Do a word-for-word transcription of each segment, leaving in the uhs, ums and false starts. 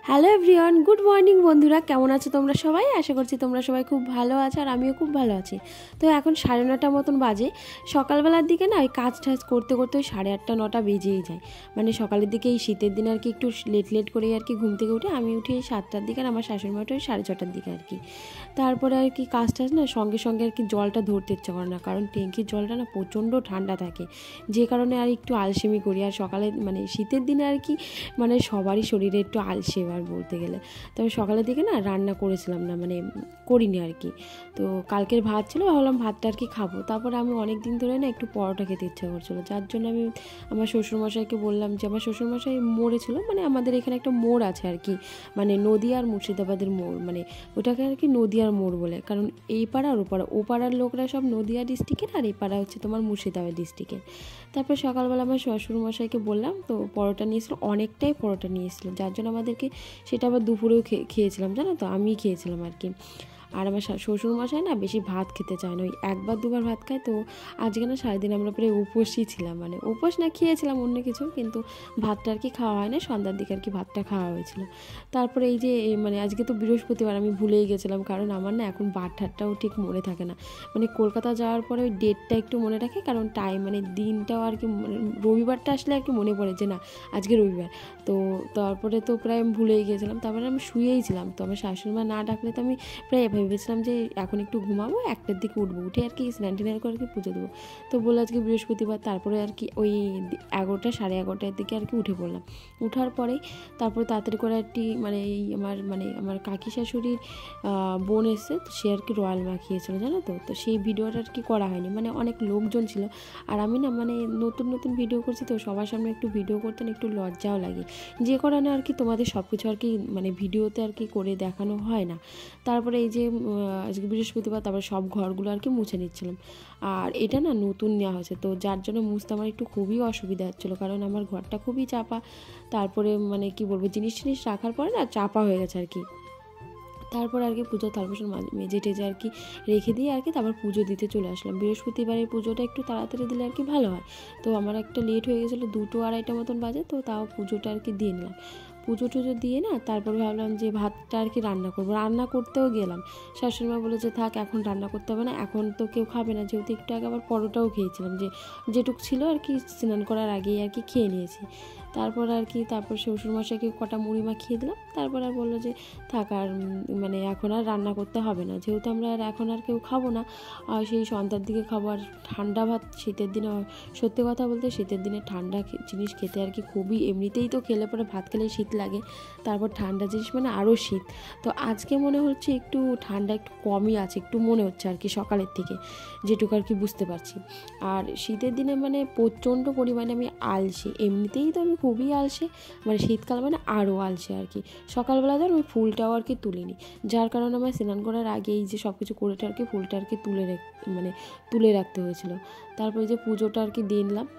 Hello everyone, good morning বন্ধুরা, কেমন আছো তোমরা সবাই? আশা করছি তোমরা সবাই খুব ভালো আছো আর আমিও খুব ভালো আছি। তো এখন সাড়ে নটা মতন বাজে। সকালবেলার দিকে না ওই কাজ টাজ করতে করতে ওই সাড়ে আটটা নটা বেজেই যায়। মানে সকালের দিকে এই শীতের দিন আর কি একটু লেট লেট করেই আর কি ঘুম থেকে উঠে আমি উঠি এই সাতটার দিকে, আর আমার শাশুড়ি মাটা ওই সাড়ে ছটার দিকে আর কি। তারপরে আর কি কাজ টাজ না সঙ্গে সঙ্গে আর কি জলটা ধরতে ইচ্ছা করে না, কারণ ট্যাঙ্কির জলটা না প্রচণ্ড ঠান্ডা থাকে, যে কারণে আর একটু আলসেমি করি। আর সকালে মানে শীতের দিনে আর কি মানে সবারই শরীরে একটু আলসে আর বলতে গেলে। তবে সকালের দিকে না রান্না করেছিলাম না, মানে করিনি আর কি। তো কালকের ভাত ছিল, ভাবলাম ভাতটা আর কি খাবো। তারপরে আমি অনেক দিন ধরে না একটু পরোটা খেতে ইচ্ছা করছিলো, যার জন্য আমি আমার শ্বশুরমশাইকে বললাম যে আমার শ্বশুরমশাই মোড়ে ছিল, মানে আমাদের এখানে একটা মোড় আছে আর কি, মানে নদী আর মুর্শিদাবাদের মোড়, মানে ওটাকে আর কি নদীয়ার মোড় বলে, কারণ এই পাড়া আর ও পাড়া, ও পাড়ার লোকরা সব নদীয়া ডিস্ট্রিক্টের আর এই পাড়া হচ্ছে তোমার মুর্শিদাবাদ ডিস্ট্রিক্টের। তারপর সকালবেলা আমার শ্বশুরমশাইকে বললাম, তো পরোটা নিয়েছিল, অনেকটাই পরোটা নিয়েছিল, যার জন্য আমাদেরকে সেটা আবার দুপুরেও খেয়েছিলাম, জানো তো, আমি খেয়েছিলাম আর কি। আর আমার শ্বশুরমশাই না বেশি ভাত খেতে চায় না, ওই একবার দুবার ভাত খায়। তো আজকে না সারাদিন আমরা প্রায় উপোসই ছিলাম, মানে উপোস না খেয়েছিলাম অন্য কিছু, কিন্তু ভাতটা আর কি খাওয়া হয় না, সন্ধ্যার দিকে আর কি ভাতটা খাওয়া হয়েছিল। তারপরে এই যে মানে আজকে তো বৃহস্পতিবার, আমি ভুলেই গেছিলাম, কারণ আমার না এখন বার ঠাটটাও ঠিক মনে থাকে না। মানে কলকাতা যাওয়ার পরে ওই ডেটটা একটু মনে রাখে, কারণ টাইম মানে দিনটাও আর কি রবিবারটা আসলে আর কি মনে পড়ে যে না আজকে রবিবার। তো তারপরে তো প্রায় আমি ভুলেই গিয়েছিলাম, তারপরে আমি শুয়েই ছিলাম। তো আমার শাশুড়ি মা না ডাকলে তো আমি প্রায় ভেবেছিলাম যে এখন একটু ঘুমাবো, একটার দিকে উঠবো, উঠে আর কি স্নান টিনান করে আর কি পুজো দেবো। তো বলে আজকে বৃহস্পতিবার, তারপরে আর কি ওই এগারোটা সাড়ে এগারোটার দিকে আর কি উঠে পড়লাম। উঠার পরেই তারপরে তাড়াতাড়ি করে একটি মানে এই আমার মানে আমার কাকি শাশুড়ির বোন এসে, তো সে আর কি রয়্যাল মাখিয়েছিল, জানো তো। তো সেই ভিডিওটা আর কি করা হয়নি, মানে অনেক লোকজন ছিল, আর আমি না মানে নতুন নতুন ভিডিও করছি, তো সবার সামনে একটু ভিডিও করতে না একটু লজ্জাও লাগে, যে কারণে আর কি তোমাদের সব কিছু আর কি মানে ভিডিওতে আর কি করে দেখানো হয় না। তারপরে এই যে আজকে বৃহস্পতিবার, তারপরে সব ঘরগুলো আর কি মুছে নিচ্ছিলাম। আর এটা না নতুন নেওয়া হয়েছে, তো যার জন্য মুছতে আমার একটু খুবই অসুবিধা হচ্ছিলো, কারণ আমার ঘরটা খুবই চাপা। তারপরে মানে কি বলবো, জিনিস টিনিস রাখার পরে না চাপা হয়ে গেছে আর কি। তারপর আর কি পুজো থালবাসন মেজে টেজে আর কি রেখে দিয়ে আর কি তারপর পুজো দিতে চলে আসলাম। বৃহস্পতিবারের পুজোটা একটু তাড়াতাড়ি দিলে আর কি ভালো হয়। তো আমার একটা লেট হয়ে গেছিলো, দুটো আড়াইটা মতন বাজে, তো তাও পুজোটা আর কি দিয়ে নিলাম। পুজো টুজো দিয়ে না তারপরে ভাবলাম যে ভাতটা আর কি রান্না করবো। রান্না করতেও গেলাম, শাশুড়িমা বলে যে থাক এখন রান্না করতে হবে না, এখন তো কেউ খাবে না, যেহেতু একটু আগে আবার পরোটাও খেয়েছিলাম, যে যেটুক ছিল আর কি স্নান করার আগেই আর কি খেয়ে নিয়েছি। তারপর আর কি তারপর শ্বশুরমশাইকে কটা মুড়ি মাখিয়ে দিলাম। তারপর আর বললো যে থাক আর মানে এখন আর রান্না করতে হবে না, যেহেতু আমরা আর এখন আর কেউ খাবো না, আর সেই সন্ধ্যার দিকে খাবো। আর ঠান্ডা ভাত শীতের দিনে, সত্যি কথা বলতে শীতের দিনে ঠান্ডা জিনিস খেতে আর কি খুবই, এমনিতেই তো খেলে পরে ভাত খেলে শীত লাগে, তারপর ঠান্ডা জিনিস মানে আরও শীত। তো আজকে মনে হচ্ছে একটু ঠান্ডা একটু কমই আছে, একটু মনে হচ্ছে আর কি সকালের থেকে, যেটুকু আর কি বুঝতে পারছি। আর শীতের দিনে মানে প্রচণ্ড পরিমাণে আমি আলসে, এমনিতেই তো আমি খুবই আলসে, মানে শীতকাল মানে আরও আলসে আর কি। সকালবেলা ধর আমি ফুলটাও আর কি তুলিনি, যার কারণে আমার স্নান করার আগে এই যে সব কিছু করেটা আর কি ফুলটা আর কি তুলে মানে তুলে রাখতে হয়েছিল। তারপরে যে পুজোটা আর কি দিয়ে নিলাম।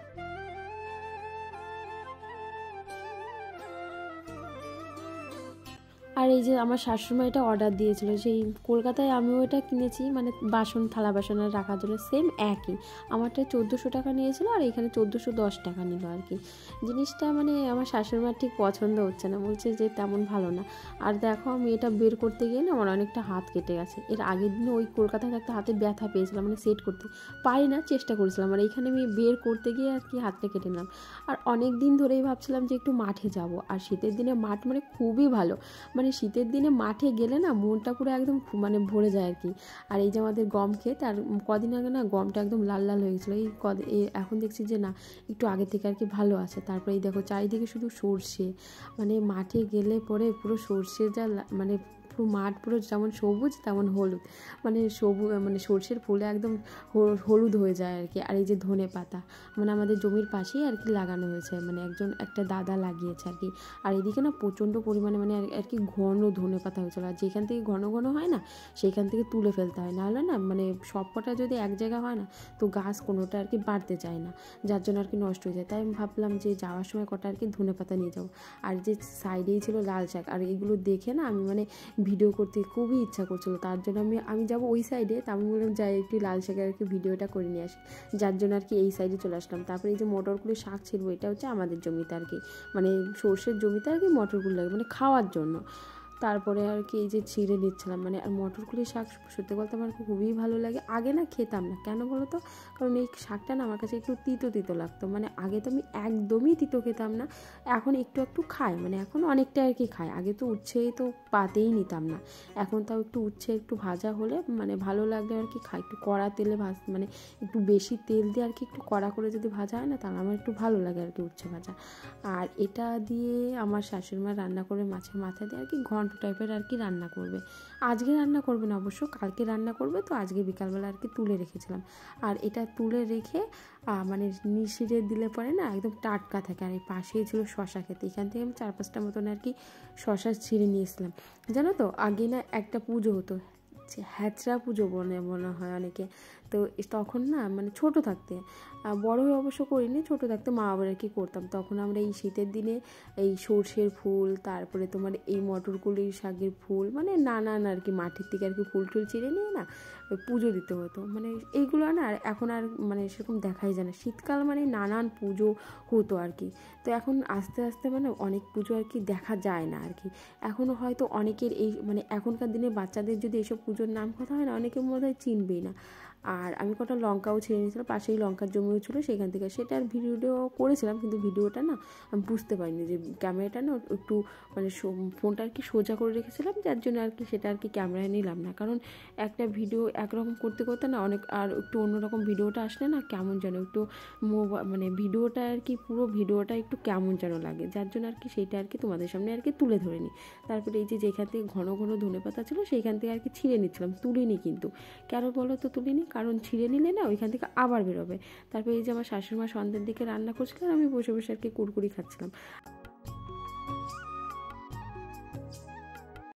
আর এই যে আমার শাশুড়িমা এটা অর্ডার দিয়েছিল, সেই কলকাতায় আমিও এটা কিনেছি, মানে বাসন থালা বাসনে রাখার জন্য, সেম একই। আমারটা চোদ্দোশো টাকা নিয়েছিল, আর এখানে চোদ্দোশো দশ টাকা নিল আর কি। জিনিসটা মানে আমার শাশুড়িমার ঠিক পছন্দ হচ্ছে না, বলছে যে তেমন ভালো না। আর দেখো আমি এটা বের করতে গিয়ে না আমার অনেকটা হাত কেটে গেছে। এর আগের দিনে ওই কলকাতায় একটা হাতে ব্যথা পেয়েছিলাম, মানে সেট করতে পারি না, চেষ্টা করেছিলাম, আর এইখানে আমি বের করতে গিয়ে আর কি হাতটা কেটে নিলাম। আর অনেক দিন ধরেই ভাবছিলাম যে একটু মাঠে যাব, আর শীতের দিনে মাঠ মানে খুবই ভালো, মানে শীতের দিনে মাঠে গেলে না মনটা পুরো একদম মানে ভরে যায় আর কি। আর এই যে আমাদের গম ক্ষেত, আর কদিন আগে না গমটা একদম লাল লাল হয়ে গেছিলো, এই কদিন এখন দেখছি যে না একটু আগে থেকে আর কি ভালো আছে। তারপরে এই দেখো চারিদিকে শুধু সর্ষে, মানে মাঠে গেলে পরে পুরো সর্ষে যা মানে পুরো মাঠ পুরো যেমন সবুজ তেমন হলুদ, মানে সবুজ মানে সর্ষের ফুলে একদম হলুদ হয়ে যায় আর কি। আর এই যে ধনে পাতা, মানে আমাদের জমির পাশেই আর কি লাগানো হয়েছে, মানে একজন একটা দাদা লাগিয়েছে আর কি। আর এদিকে না প্রচণ্ড পরিমাণে মানে আর কি ঘন ধনে পাতা হয়েছিল, আর যেখান থেকে ঘন ঘন হয় না সেইখান থেকে তুলে ফেলতে হয়, নাহলে না মানে সব কটা যদি এক জায়গা হয় না তো গাছ কোনোটা আর কি বাড়তে চায় না, যার জন্য আর কি নষ্ট হয়ে যায়। তাই আমি ভাবলাম যে যাওয়ার সময় কটা আর কি ধনে পাতা নিয়ে যাবো। আর যে সাইডেই ছিল লাল শাক, আর এগুলো দেখে না আমি মানে ভিডিও করতে খুবই ইচ্ছা করছিলো, তার জন্য আমি আমি যাবো ওই সাইডে, তা আমি বললাম যাই একটু লাল শাকের আর কি ভিডিওটা করে নিয়ে আসি, যার জন্য আর কি এই সাইডে চলে আসলাম। তারপরে এই যে মটরগুলো শাক ছিলবো, এটা হচ্ছে আমাদের জমিতে আর কি, মানে সর্ষের জমিতে আর কি মটরগুলো লাগে মানে খাওয়ার জন্য। তারপরে আর কি এই যে ছিঁড়ে নিচ্ছিলাম, মানে আর মটরগুলি শাক সত্যি বলতে আমার খুবই ভালো লাগে। আগে না খেতাম না, কেন বলো তো, কারণ এই শাকটা না আমার কাছে একটু তিতো তিতো লাগতো, মানে আগে তো আমি একদমই তিতো খেতাম না, এখন একটু একটু খাই, মানে এখন অনেকটা আর কি খাই। আগে তো উচ্ছেই তো পাতেই নিতাম না, এখন তাও একটু উচ্ছে একটু ভাজা হলে মানে ভালো লাগলে আর কি খাই, একটু কড়া তেলে ভাজ, মানে একটু বেশি তেল দিয়ে আর কি একটু কড়া করে যদি ভাজা হয় না, তাহলে আমার একটু ভালো লাগে আর কি উচ্ছে ভাজা। আর এটা দিয়ে আমার শাশুড়ি মা রান্না করে মাছের মাথা দিয়ে আর কি ঘন্ট টাইপের আর কি রান্না করবে। আজকে রান্না করবে না অবশ্য, কালকে রান্না করবে, তো আজকে বিকালবেলা আর কি তুলে রেখেছিলাম। আর এটা তুলে রেখে মানে নিশিরে দিলে পরে না একদম টাটকা থাকে। আর এই পাশেই ছিল শশা খেতে, এখান থেকে আমি চার পাঁচটা মতন আর কি শশা ছিঁড়ে নিয়েছিলাম। জানো তো আগে না একটা পুজো হতো, হ্যাচড়া পুজো বলে মনে হয় অনেকে, তো তখন না মানে ছোটো থাকতে, বড় হয়ে অবশ্য করিনি, ছোটো থাকতে মা বাবার আর কি করতাম, তখন আমরা এই শীতের দিনে এই সর্ষের ফুল, তারপরে তোমার এই মটরকুলির শাকের ফুল, মানে নানান আর কি মাটির থেকে আর কি ফুল টুল ছিঁড়ে নিয়ে না ওই পুজো দিতে হতো। মানে এইগুলো না আর এখন আর মানে সেরকম দেখাই যায় না, শীতকাল মানে নানান পুজো হতো আর কি। তো এখন আস্তে আস্তে মানে অনেক পুজো আর কি দেখা যায় না আর কি, এখনও হয়তো অনেকের এই মানে এখনকার দিনে বাচ্চাদের যদি এইসব পুজোর নাম কথা হয় না, অনেকে মনে হয় চিনবেই না। আর আমি কটা লঙ্কাও ছিঁড়ে নিয়েছিলাম, পাশেই লঙ্কার জমিও ছিল, সেখান থেকে সেটার ভিডিও করেছিলাম, কিন্তু ভিডিওটা না আমি বুঝতে পারিনি যে ক্যামেরাটা না একটু মানে ফোনটা আর কি সোজা করে রেখেছিলাম, যার জন্য আর কি সেটা আর কি ক্যামেরায় নিলাম না, কারণ একটা ভিডিও একরকম করতে করতে না অনেক আর একটু অন্যরকম ভিডিওটা আসলে না কেমন যেন একটু মোবাইল মানে ভিডিওটা আর কি পুরো ভিডিওটা একটু কেমন যেন লাগে, যার জন্য আর কি সেইটা আর কি তোমাদের সামনে আর কি তুলে ধরে নিই। তারপরে এই যে যেখান থেকে ঘন ঘন ধনে পাতা ছিল সেইখান থেকে আর কি ছিঁড়ে নিচ্ছিলাম, তুলিনি কিন্তু, কেন বলো তো তুলিনি, কারণ ছিঁড়ে নিলে না ওইখান থেকে আবার বেরোবে। তারপরে এই যে আমার শাশুড়ি মা সন্ধ্যের দিকে রান্না করছিলেন, আমি বসে বসে আর কি কুরকুরি খাচ্ছিলাম।